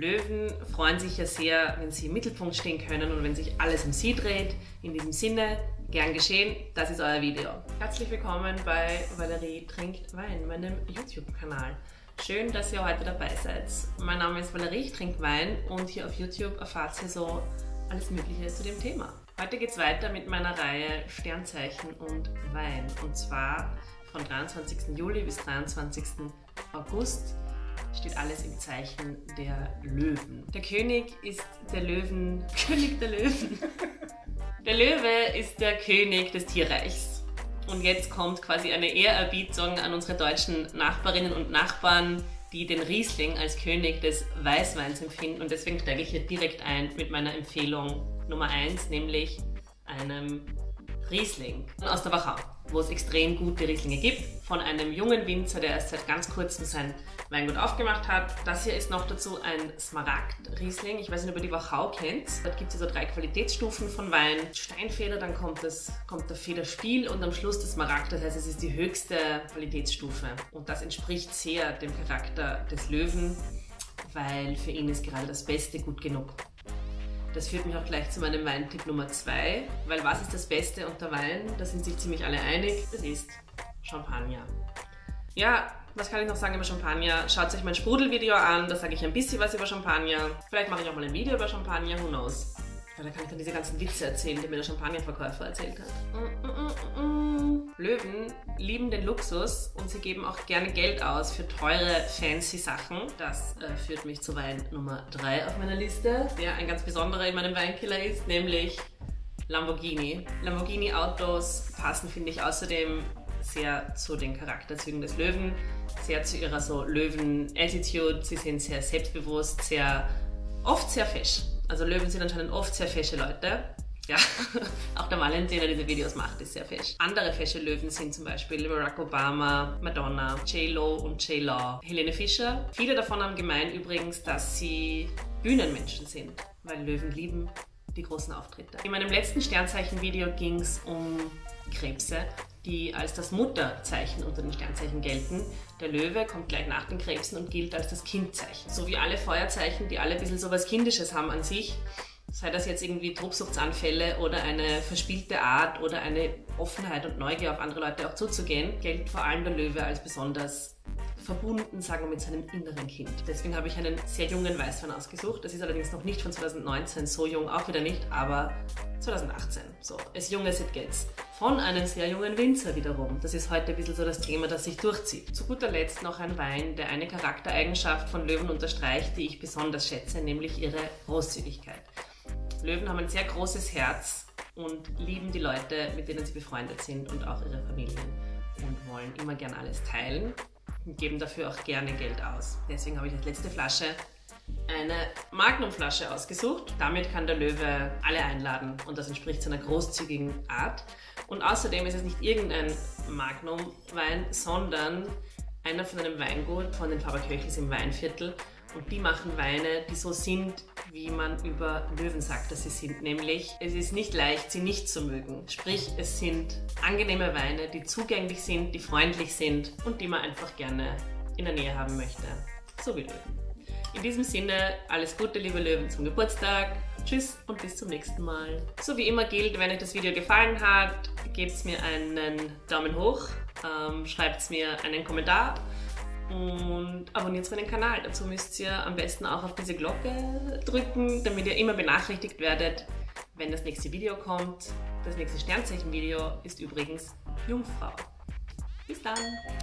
Löwen freuen sich ja sehr, wenn sie im Mittelpunkt stehen können und wenn sich alles um sie dreht. In diesem Sinne, gern geschehen, das ist euer Video. Herzlich willkommen bei Valerie trinkt Wein, meinem YouTube-Kanal. Schön, dass ihr heute dabei seid. Mein Name ist Valerie, ich trinke Wein und hier auf YouTube erfahrt ihr so alles Mögliche zu dem Thema. Heute geht es weiter mit meiner Reihe Sternzeichen und Wein. Und zwar von 23. Juli bis 23. August steht alles im Zeichen der Löwen. Der König ist der Löwen, König der Löwen. Der Löwe ist der König des Tierreichs. Und jetzt kommt quasi eine Ehrerbietung an unsere deutschen Nachbarinnen und Nachbarn, die den Riesling als König des Weißweins empfinden. Und deswegen steige ich hier direkt ein mit meiner Empfehlung Nummer 1, nämlich einem Riesling aus der Wachau, wo es extrem gute Rieslinge gibt, von einem jungen Winzer, der erst seit ganz kurzem sein Weingut aufgemacht hat. Das hier ist noch dazu ein Smaragd-Riesling. Ich weiß nicht, ob ihr die Wachau kennt. Dort gibt es so 3 Qualitätsstufen von Wein. Steinfeder, dann kommt der Federspiel und am Schluss das Smaragd. Das heißt, es ist die höchste Qualitätsstufe. Und das entspricht sehr dem Charakter des Löwen, weil für ihn ist gerade das Beste gut genug. Das führt mich auch gleich zu meinem Weintipp Nummer 2, weil was ist das Beste unter Wein? Da sind sich ziemlich alle einig, das ist Champagner. Ja, was kann ich noch sagen über Champagner? Schaut euch mein Sprudelvideo an, da sage ich ein bisschen was über Champagner. Vielleicht mache ich auch mal ein Video über Champagner, who knows. Weil da kann ich dann diese ganzen Witze erzählen, die mir der Champagnerverkäufer erzählt hat. Löwen lieben den Luxus und sie geben auch gerne Geld aus für teure, fancy Sachen. Das führt mich zu Wein Nummer 3 auf meiner Liste, der ein ganz besonderer in meinem Weinkeller ist, nämlich Lamborghini. Lamborghini-Autos passen, finde ich, außerdem sehr zu den Charakterzügen des Löwen, sehr zu ihrer so Löwen-Attitude. Sie sind sehr selbstbewusst, oft sehr fesch. Also Löwen sind anscheinend oft sehr fesche Leute. Ja, auch der Valentin, der diese Videos macht, ist sehr fesch. Andere fesche Löwen sind zum Beispiel Barack Obama, Madonna, J-Lo und J-Law, Helene Fischer. Viele davon haben gemeint übrigens, dass sie Bühnenmenschen sind, weil Löwen lieben die großen Auftritte. In meinem letzten Sternzeichen-Video ging es um Krebse, die als das Mutterzeichen unter den Sternzeichen gelten. Der Löwe kommt gleich nach den Krebsen und gilt als das Kindzeichen. So wie alle Feuerzeichen, die alle ein bisschen so was Kindisches haben an sich, sei das jetzt irgendwie Tobsuchtsanfälle oder eine verspielte Art oder eine Offenheit und Neugier auf andere Leute auch zuzugehen, gilt vor allem der Löwe als besonders verbunden, sagen wir, mit seinem inneren Kind. Deswegen habe ich einen sehr jungen Weißwein ausgesucht. Das ist allerdings noch nicht von 2019, so jung auch wieder nicht, aber 2018. So, as jung as it gets. Von einem sehr jungen Winzer wiederum. Das ist heute ein bisschen so das Thema, das sich durchzieht. Zu guter Letzt noch ein Wein, der eine Charaktereigenschaft von Löwen unterstreicht, die ich besonders schätze, nämlich ihre Großzügigkeit. Löwen haben ein sehr großes Herz und lieben die Leute, mit denen sie befreundet sind und auch ihre Familien und wollen immer gern alles teilen und geben dafür auch gerne Geld aus. Deswegen habe ich als letzte Flasche eine Magnumflasche ausgesucht. Damit kann der Löwe alle einladen und das entspricht seiner großzügigen Art. Und außerdem ist es nicht irgendein Magnumwein, sondern einer von einem Weingut von den Faber-Köchels im Weinviertel. Und die machen Weine, die so sind, wie man über Löwen sagt, dass sie sind. Nämlich, es ist nicht leicht, sie nicht zu mögen. Sprich, es sind angenehme Weine, die zugänglich sind, die freundlich sind und die man einfach gerne in der Nähe haben möchte. So wie Löwen. In diesem Sinne, alles Gute, liebe Löwen, zum Geburtstag. Tschüss und bis zum nächsten Mal. So wie immer gilt, wenn euch das Video gefallen hat, gebt mir einen Daumen hoch, schreibt mir einen Kommentar und abonniert meinen Kanal. Dazu müsst ihr am besten auch auf diese Glocke drücken, damit ihr immer benachrichtigt werdet, wenn das nächste Video kommt. Das nächste Sternzeichen-Video ist übrigens Jungfrau. Bis dann!